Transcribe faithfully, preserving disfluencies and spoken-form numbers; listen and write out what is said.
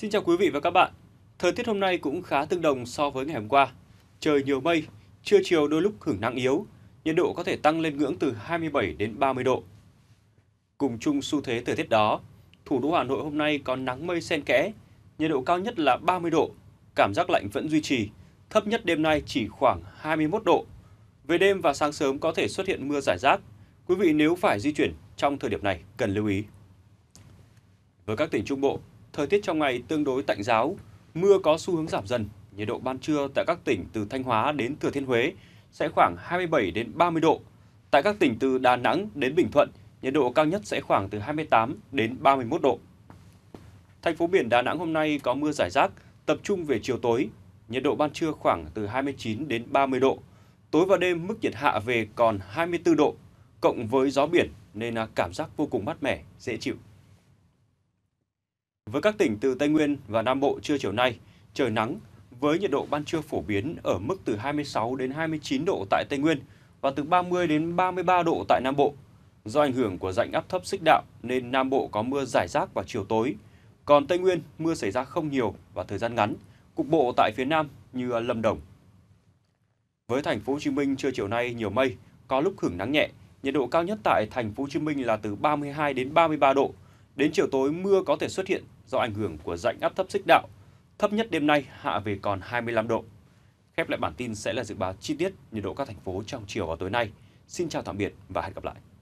Xin chào quý vị và các bạn. Thời tiết hôm nay cũng khá tương đồng so với ngày hôm qua. Trời nhiều mây, trưa chiều đôi lúc hửng nắng yếu, nhiệt độ có thể tăng lên ngưỡng từ hai mươi bảy đến ba mươi độ. Cùng chung xu thế thời tiết đó, thủ đô Hà Nội hôm nay có nắng mây xen kẽ, nhiệt độ cao nhất là ba mươi độ, cảm giác lạnh vẫn duy trì, thấp nhất đêm nay chỉ khoảng hai mươi mốt độ. Về đêm và sáng sớm có thể xuất hiện mưa rải rác. Quý vị nếu phải di chuyển trong thời điểm này cần lưu ý. Với các tỉnh Trung Bộ, thời tiết trong ngày tương đối tạnh ráo, mưa có xu hướng giảm dần, nhiệt độ ban trưa tại các tỉnh từ Thanh Hóa đến Thừa Thiên Huế sẽ khoảng hai mươi bảy đến ba mươi độ. Tại các tỉnh từ Đà Nẵng đến Bình Thuận, nhiệt độ cao nhất sẽ khoảng từ hai mươi tám đến ba mươi mốt độ. Thành phố biển Đà Nẵng hôm nay có mưa rải rác, tập trung về chiều tối, nhiệt độ ban trưa khoảng từ hai mươi chín đến ba mươi độ. Tối và đêm mức nhiệt hạ về còn hai mươi tư độ, cộng với gió biển nên cảm giác vô cùng mát mẻ, dễ chịu. Với các tỉnh từ Tây Nguyên và Nam Bộ trưa chiều nay, trời nắng với nhiệt độ ban trưa phổ biến ở mức từ hai mươi sáu đến hai mươi chín độ tại Tây Nguyên và từ ba mươi đến ba mươi ba độ tại Nam Bộ. Do ảnh hưởng của rãnh áp thấp xích đạo nên Nam Bộ có mưa rải rác vào chiều tối. Còn Tây Nguyên mưa xảy ra không nhiều và thời gian ngắn, cục bộ tại phía Nam như Lâm Đồng. Với thành phố Hồ Chí Minh trưa chiều nay nhiều mây, có lúc hửng nắng nhẹ, nhiệt độ cao nhất tại thành phố Hồ Chí Minh là từ ba mươi hai đến ba mươi ba độ. Đến chiều tối mưa có thể xuất hiện do ảnh hưởng của rãnh áp thấp xích đạo. Thấp nhất đêm nay hạ về còn hai mươi lăm độ. Khép lại bản tin sẽ là dự báo chi tiết nhiệt độ các thành phố trong chiều và tối nay. Xin chào tạm biệt và hẹn gặp lại.